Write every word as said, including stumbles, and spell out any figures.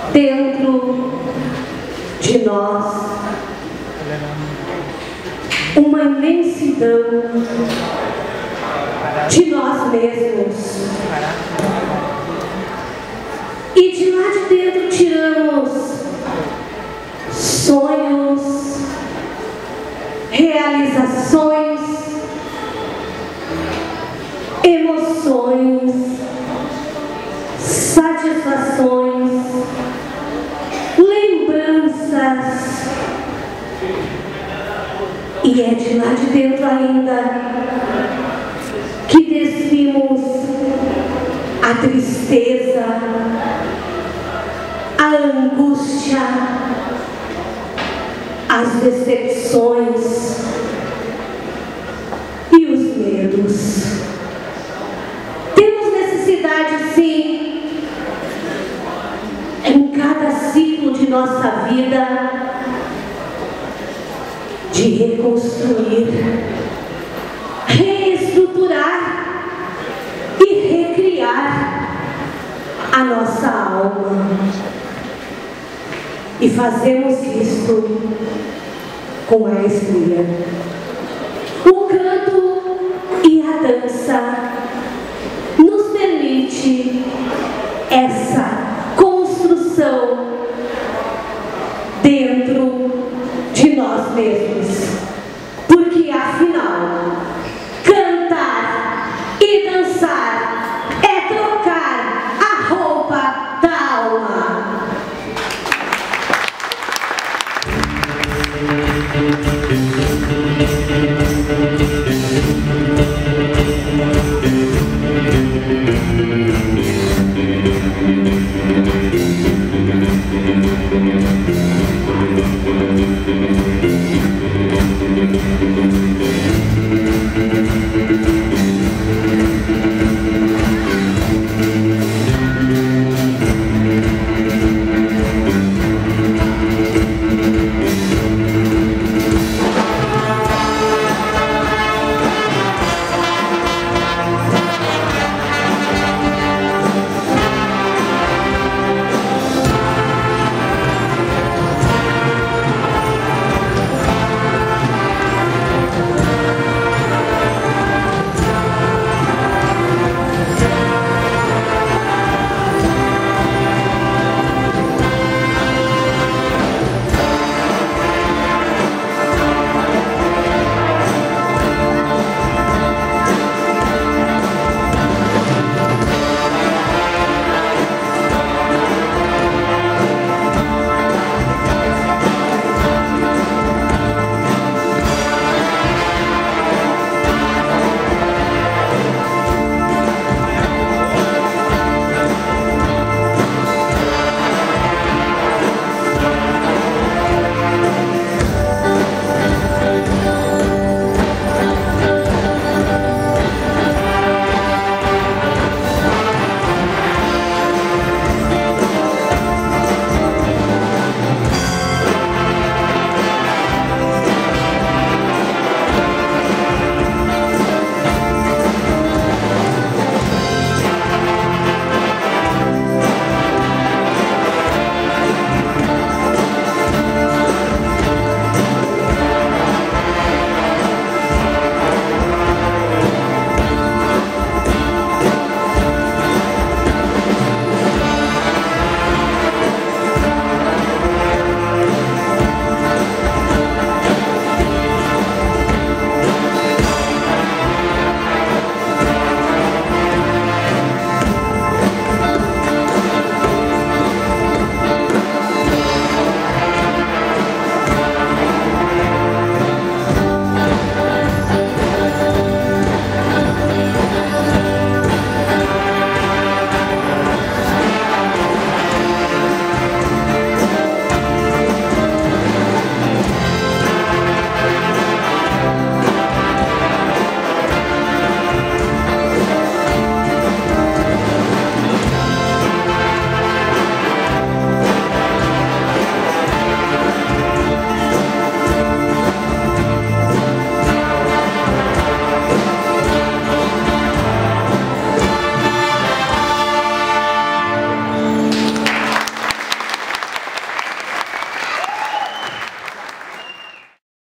dentro de nós uma imensidão de nós mesmos, e de lá de dentro tiramos sonhos, realizações, emoções, satisfações, lembranças, e é de lá de dentro ainda que despimos a tristeza, a angústia, as decepções e os medos. Temos necessidade, sim, em cada ciclo de nossa vida, de reconstruir, reestruturar e recriar a nossa alma. E fazemos isso com maestria. O canto e a dança nos permite essa construção dentro de nós mesmos.